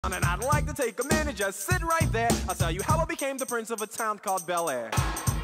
And I'd like to take a minute, just sit right there. I'll tell you how I became the prince of a town called Bel Air.